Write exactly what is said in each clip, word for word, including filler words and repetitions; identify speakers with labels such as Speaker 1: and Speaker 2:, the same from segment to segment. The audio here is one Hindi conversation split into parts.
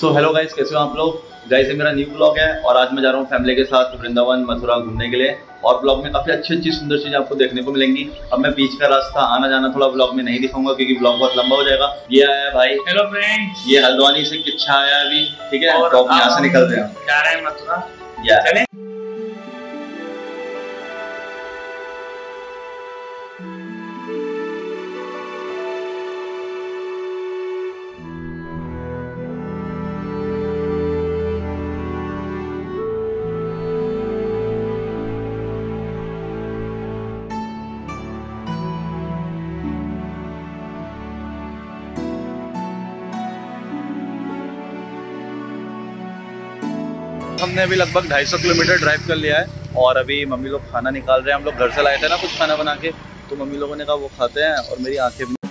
Speaker 1: सो हेलो गाइस, कैसे हो आप लोग। गाइस ये मेरा न्यू ब्लॉग है और आज मैं जा रहा हूँ फैमिली के साथ वृंदावन मथुरा घूमने के लिए। और ब्लॉग में काफ़ी अच्छी अच्छी सुंदर चीज़ें आपको देखने को मिलेंगी। अब मैं बीच का रास्ता आना जाना थोड़ा ब्लॉग में नहीं दिखाऊंगा क्योंकि ब्लॉग बहुत लंबा हो जाएगा। ये आया है भाई,
Speaker 2: हेलो फ्रेंड्स,
Speaker 1: ये हल्द्वानी से किच्छा आया है अभी, ठीक है। तो यहाँ से निकलते हैं,
Speaker 2: जा रहे हैं मथुरा।
Speaker 1: चलें। हमने अभी लगभग ढाई सौ किलोमीटर ड्राइव कर लिया है और अभी मम्मी लोग खाना निकाल रहे हैं। हम लोग घर से लाए थे ना कुछ खाना बना के, तो मम्मी लोगों ने कहा वो खाते हैं और मेरी आंखें भी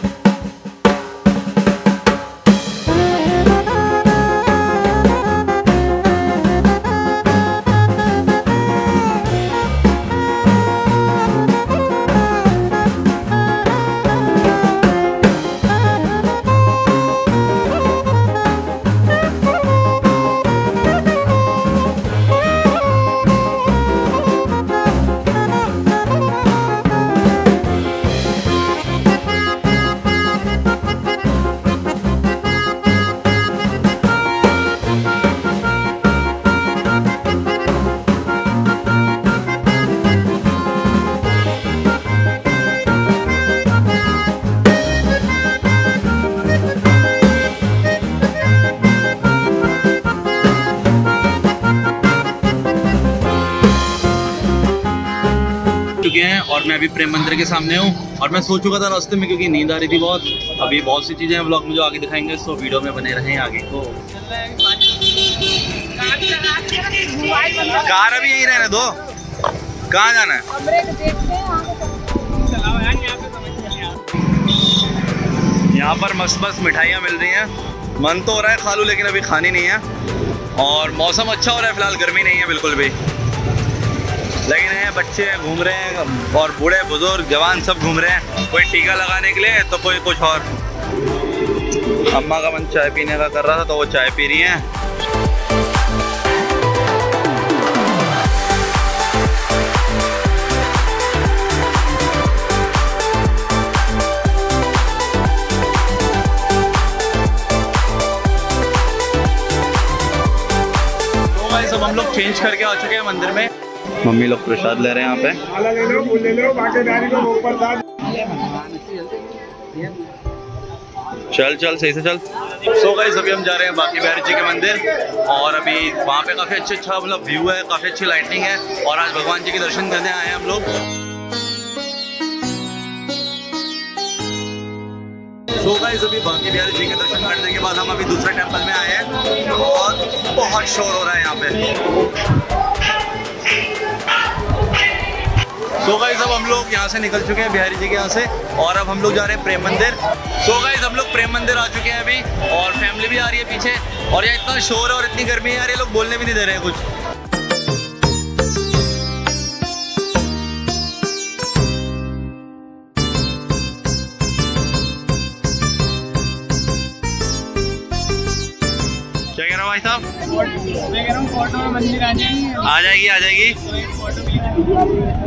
Speaker 1: चुके हैं और मैं अभी प्रेम मंदिर के सामने हूँ। और मैं सो चुका था रास्ते में क्योंकि नींद आ रही थी बहुत। अभी बहुत सी चीज़ें हैं ब्लॉग में जो आगे दिखाएंगे, सो वीडियो में बने रहें आगे। तो कार अभी यहीं रहने दो, कहाँ जाना है। यहाँ पर मस्त मस्त मिठाइयाँ मिल रही हैं, मन तो हो रहा है खा लूँ लेकिन अभी खानी नहीं है। और मौसम अच्छा हो रहा है फिलहाल, गर्मी नहीं है बिल्कुल भी। लेकिन है बच्चे घूम रहे हैं और बूढ़े बुजुर्ग जवान सब घूम रहे हैं, कोई टीका लगाने के लिए तो कोई कुछ और। अम्मा का मन चाय पीने का कर रहा था तो वो चाय पी रही हैं। तो भाई सब हम लोग चेंज करके आ चुके हैं मंदिर में। मम्मी लोग प्रसाद ले रहे हैं यहाँ पे। चल चल सही से चल। सो गाइस अभी हम जा रहे हैं बांके बिहारी जी के मंदिर और अभी वहाँ पे काफ़ी अच्छा अच्छा मतलब व्यू है, काफ़ी अच्छी लाइटिंग है और आज भगवान जी के दर्शन करने आए हैं हम लोग। सो गाइस अभी बांके बिहारी जी के दर्शन करने के बाद हम अभी दूसरे टेम्पल में आए हैं और बहुत शोर हो रहा है यहाँ पे। सो गाइस अब हम लोग यहाँ से निकल चुके हैं बिहारी जी के यहाँ से और अब हम लोग जा रहे हैं प्रेम मंदिर। सो गाइस हम लोग प्रेम मंदिर आ चुके हैं अभी और फैमिली भी आ रही है पीछे। और यहाँ इतना शोर है और इतनी गर्मी है यार, ये लोग बोलने भी नहीं दे रहे हैं कुछ। क्या कह रहा हूँ भाई साहब?
Speaker 2: मैं कह रहा हूँ फोटो में मंदिर आ जाएगी।
Speaker 1: आ जाएगी आ जाएगी।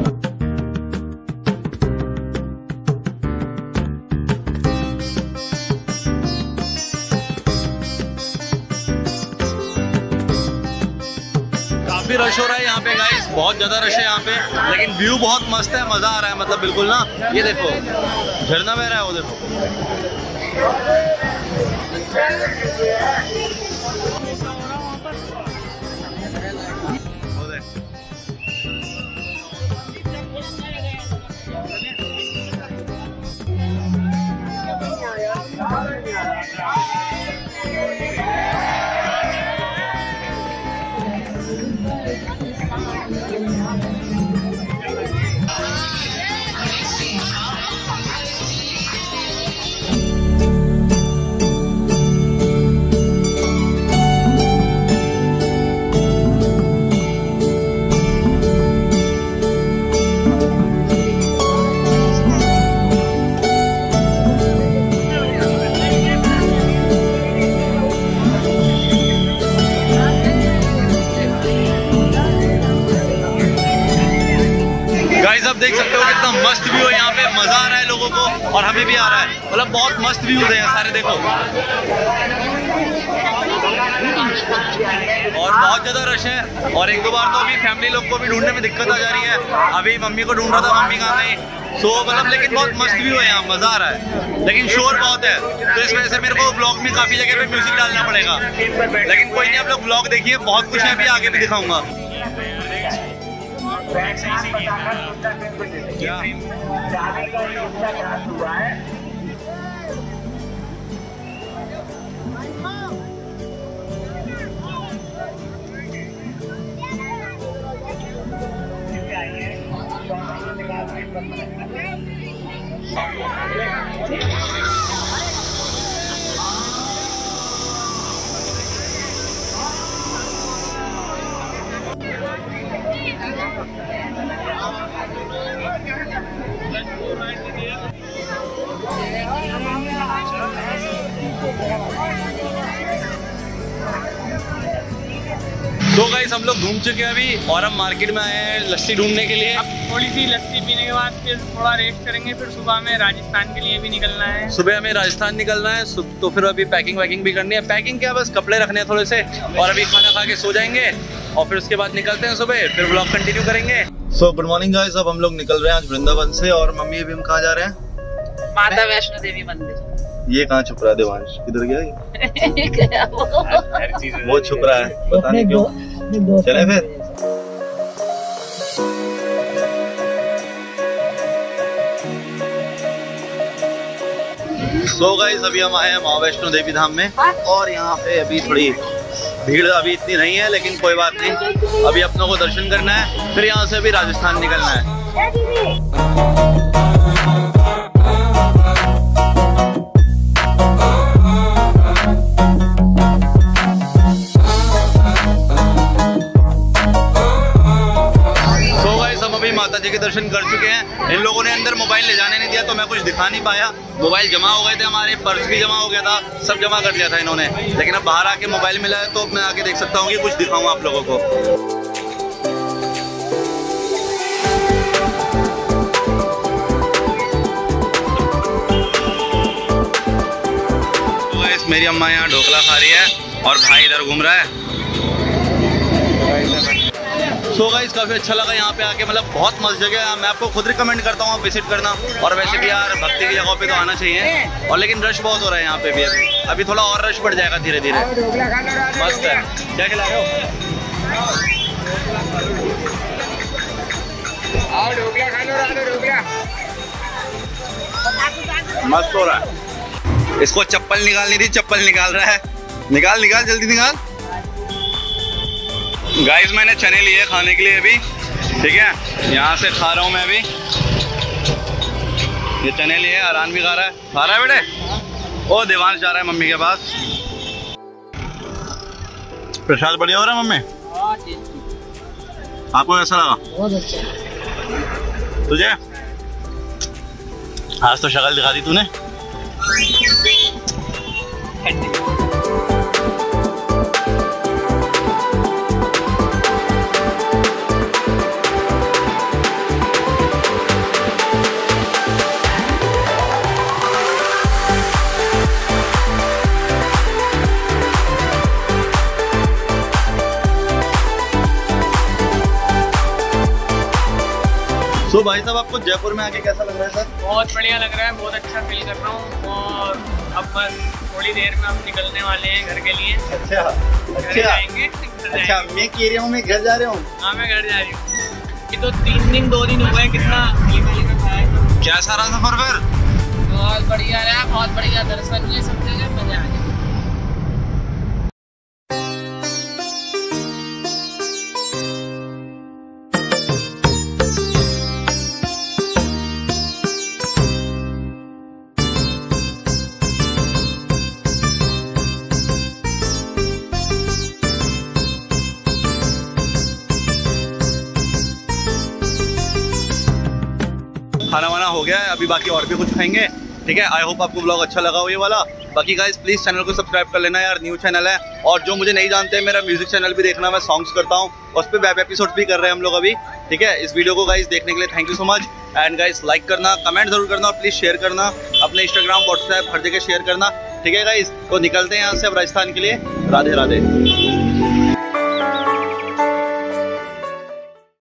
Speaker 1: काफी रश हो रहा है यहाँ पे गाइस, बहुत ज्यादा रश है यहाँ पे, लेकिन व्यू बहुत मस्त है, मजा आ रहा है मतलब बिल्कुल ना। ये देखो झरना बह रहा है, वो देखो। मतलब देख सकते हो कितना मस्त व्यू है यहाँ पे, मजा आ रहा है लोगों को और हमें भी आ रहा है। मतलब बहुत मस्त व्यू है सारे, देखो और बहुत ज्यादा रश है। और एक दो बार तो अभी फैमिली लोग को भी ढूंढने में दिक्कत आ जा रही है। अभी मम्मी को ढूंढ रहा था, मम्मी कहाँ गई। सो मतलब लेकिन बहुत मस्त व्यू है यहाँ, मजा आ रहा है। लेकिन शोर बहुत है तो इस वजह से मेरे को ब्लॉग में काफी जगह पे म्यूजिक डालना पड़ेगा। लेकिन कोई नहीं, आप लोग ब्लॉग देखिए, बहुत कुछ है, अभी आगे भी दिखाऊंगा। क्या तो गाइस हम लोग घूम चुके हैं अभी और हम मार्केट में आए हैं लस्सी ढूंढने के लिए।
Speaker 2: अब थोड़ी सी लस्सी पीने के बाद फिर थोड़ा रेस्ट करेंगे, फिर सुबह में राजस्थान के लिए भी निकलना है।
Speaker 1: सुबह हमें राजस्थान निकलना है, तो फिर अभी पैकिंग वैकिंग भी करनी है। पैकिंग क्या, बस कपड़े रखने हैं थोड़े से और अभी खाना खा के सो जाएंगे और फिर उसके बाद निकलते हैं सुबह, फिर व्लॉग कंटिन्यू करेंगे। सो गुड मॉर्निंग गाइस, अब हम लोग निकल रहे हैं आज वृंदावन से। और मम्मी अभी हम कहाँ जा रहे हैं?
Speaker 3: माता वैष्णो देवी मंदिर।
Speaker 1: ये कहाँ छुप रहा है देवांश? किधर गया ये? वो छुप रहा है, पता नहीं क्यों। चले फिर। सो गाइस अभी हम आए हैं माँ वैष्णो देवी धाम में और यहाँ पे अभी थोड़ी भीड़ अभी इतनी नहीं है, लेकिन कोई बात नहीं, अभी अपनों को दर्शन करना है, फिर यहाँ से अभी राजस्थान निकलना है। माता जी के दर्शन कर चुके हैं। इन लोगों ने अंदर मोबाइल ले जाने नहीं दिया तो मैं कुछ दिखा नहीं पाया। मोबाइल जमा हो गए थे हमारे, पर्स भी जमा हो गया था, सब जमा कर दिया था इन्होंने। लेकिन अब बाहर आके मोबाइल मिला है तो मैं आके देख सकता हूँ कि कुछ दिखाऊंगा आप लोगों को। तो गाइस मेरी अम्मा यहाँ ढोकला खा रही है और भाई इधर घूम रहा है। सो गाइस काफ़ी अच्छा लगा यहाँ पे आके, मतलब बहुत मस्त जगह है। मैं आपको खुद रिकमेंड करता हूँ आप विजिट करना। और वैसे भी यार भक्ति की जगहों पे तो आना चाहिए। और लेकिन रश बहुत हो रहा है यहाँ पे भी, अभी अभी थोड़ा और रश बढ़ जाएगा धीरे धीरे। मस्त है। क्या खिला रहे हो? मस्त हो रहा है। इसको चप्पल निकालनी थी, चप्पल निकाल रहा है। निकाल निकाल जल्दी निकाल। गाइस मैंने चने लिए खाने के लिए अभी, ठीक है, यहाँ से खा रहा हूँ मैं अभी। ये चने लिए, आरान भी खा रहा है। खा रहा है बेटे? ओ देवांश जा रहा है मम्मी के पास। प्रसाद बढ़िया हो रहा है मम्मी? आपको कैसा लगा?
Speaker 3: बहुत अच्छा।
Speaker 1: तुझे आज तो शक्ल दिखा दी तूने। तो भाई साहब आपको जयपुर में आके कैसा लग रहा है सर?
Speaker 2: बहुत बढ़िया लग रहा है, बहुत अच्छा फील कर रहा हूँ। और अब बस थोड़ी देर में हम निकलने वाले हैं घर के लिए।
Speaker 1: अच्छा अच्छा
Speaker 2: जाएंगे।
Speaker 1: अच्छा मैं कह रहा हूँ मैं घर जा रहा हूँ।
Speaker 2: हाँ मैं घर जा रही हूँ। ये तो तीन दिन दो दिन हो गए, कितना
Speaker 1: कैसा रहा सफर फिर?
Speaker 3: बहुत बढ़िया रहा, बहुत बढ़िया दर्शन हुए, सब जगह मजा आ गया।
Speaker 1: खाना वाना हो गया है, अभी बाकी और भी कुछ खाएंगे ठीक है। आई होप आपको ब्लॉग अच्छा लगा हो ये वाला। बाकी गाइस प्लीज़ चैनल को सब्सक्राइब कर लेना यार, न्यू चैनल है। और जो मुझे नहीं जानते मेरा म्यूजिक चैनल भी देखना, मैं सॉन्ग्स करता हूँ, उस पर वेब एपिसोड भी कर रहे हैं हम लोग अभी, ठीक है। इस वीडियो को गाइस देखने के लिए thank you so much. And guys like करना, कमेंट जरूर करना और प्लीज़ शेयर करना, अपने इंस्टाग्राम व्हाट्सएप हर जगह शेयर करना, ठीक है गाइस। तो निकलते हैं यहाँ से अब राजस्थान के लिए। राधे राधे।